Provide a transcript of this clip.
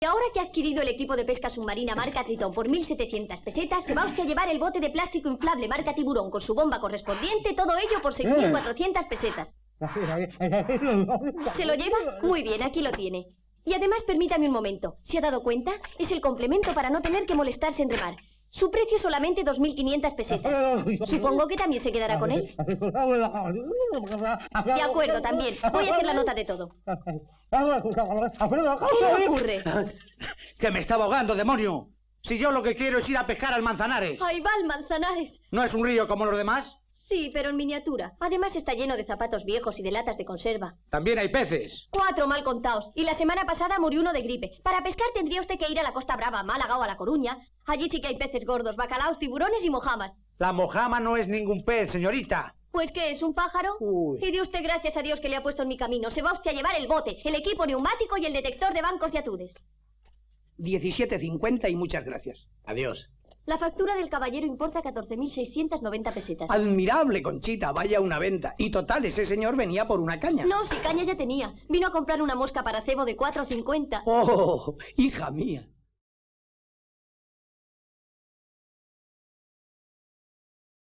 Ahora que ha adquirido el equipo de pesca submarina marca Tritón por 1.700 pesetas, se va usted a llevar el bote de plástico inflable marca Tiburón con su bomba correspondiente, todo ello por 6.400 pesetas. ¿Se lo lleva? Muy bien, aquí lo tiene. Y además, permítame un momento. ¿Se ha dado cuenta? Es el complemento para no tener que molestarse en remar. Su precio es solamente 2.500 pesetas. Supongo que también se quedará con él. De acuerdo, también. Voy a hacer la nota de todo. ¿Qué le ocurre? ¡Que me estaba ahogando, demonio! Si yo lo que quiero es ir a pescar al Manzanares. ¡Ahí va el Manzanares! ¿No es un río como los demás? Sí, pero en miniatura. Además está lleno de zapatos viejos y de latas de conserva. También hay peces. 4 mal contados. Y la semana pasada murió uno de gripe. Para pescar tendría usted que ir a la Costa Brava, a Málaga o a La Coruña. Allí sí que hay peces gordos, bacalaos, tiburones y mojamas. La mojama no es ningún pez, señorita. ¿Pues qué, es un pájaro? Uy. Y de usted gracias a Dios que le ha puesto en mi camino. Se va usted a llevar el bote, el equipo neumático y el detector de bancos de atudes. 17,50 y muchas gracias. Adiós. La factura del caballero importa 14.690 pesetas. Admirable, Conchita, vaya una venta. Y total, ese señor venía por una caña. No, si caña ya tenía. Vino a comprar una mosca para cebo de 4,50. ¡Oh, hija mía!